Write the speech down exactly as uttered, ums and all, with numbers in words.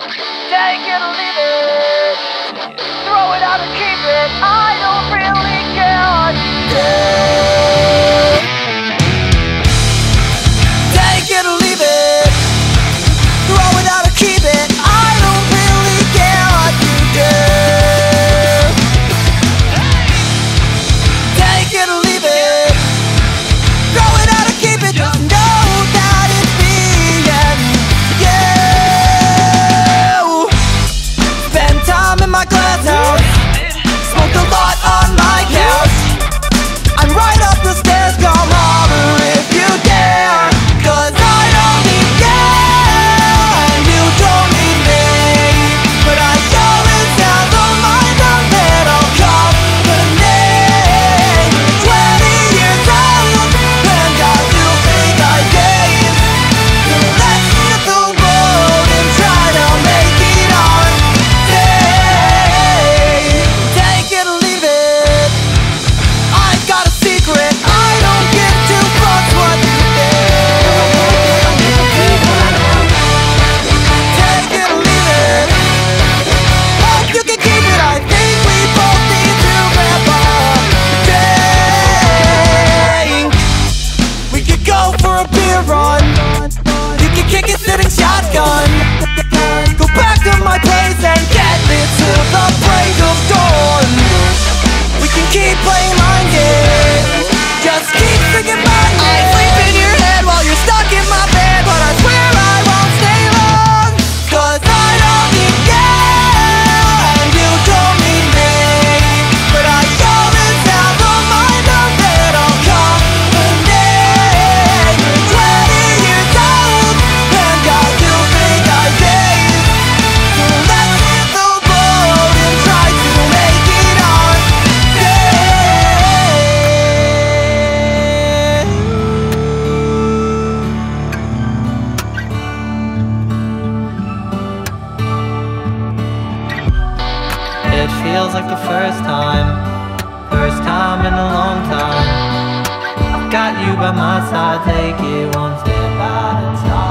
Take it or leave it, throw it out or keep it, I don't really care what you do. Take it or leave it, throw it out or keep it, I don't really care what you do. Take it or leave it, throw it out or keep it, just know that it's me and you. Spend time in my glass house, smoked a lot on my couch. I'm right up the stairs, come holler if you dare, 'cause I don't need you and you don't need me, but I sure as hell don't mind a little company. Twenty years old and I still think I gaze. So let's hit the road and try to make it our day. Take it or leave it, I've got a secret, I don't give two fucks what you think. Take it or leave it, hope you can keep it, I think we both need to wrap up. Dang, we could go for a beer run, you can kick it sitting shotgun, go back to my place and get lit till the break of dawn. We can keep playing mind games, just keep singing my name. I sleep in your head while you're stuck in my bed, but I swear I won't stay long, 'cause I don't need you and you don't need me, but I sure as hell don't mind a little company. Twenty years old and I still think I gaze. So let's hit the road and try to make it our day. It feels like the first time, first time in a long time. I've got you by my side, take it one step at a time.